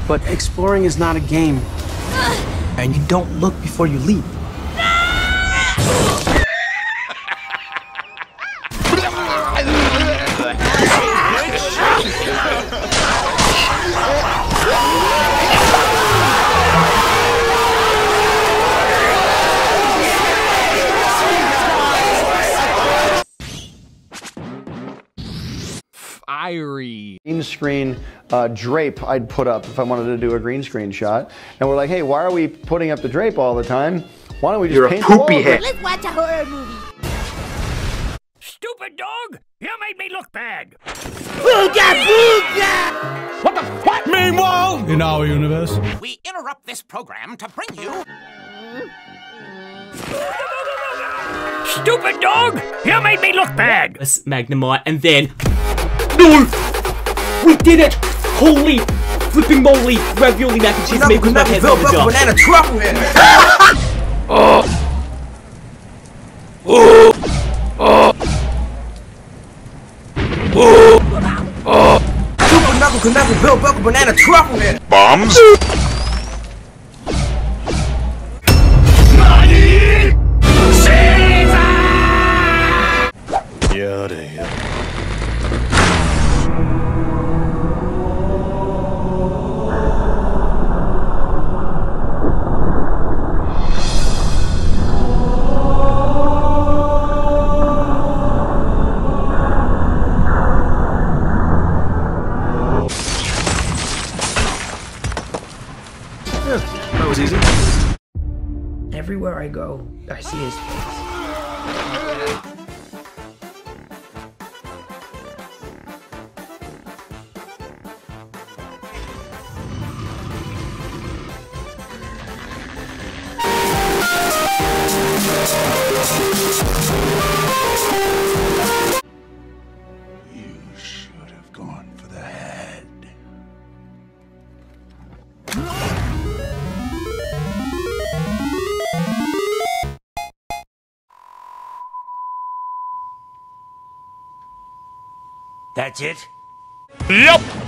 But exploring is not a game. And you don't look before you leap. Fiery. Green screen drape I'd put up if I wanted to do a green screen shot. And we're like, hey, why are we putting up the drape all the time? Why don't we just paint the wall? Let's watch a horror movie. Stupid dog! You made me look bad. Puke! What the fuck? Meanwhile, in our universe, We interrupt this program to bring you... Stupid dog! You made me look bad. Magnemite, and then... No! We did it! Holy flipping moly! Ravioli mac and cheese maple my head on the job. Banana truffle here. Super knuckle, Bill Buckle, banana truffle here. Bombs? Yada yada. That was easy. Everywhere I go, I see his face. You should have gone for the head. That's it? yep.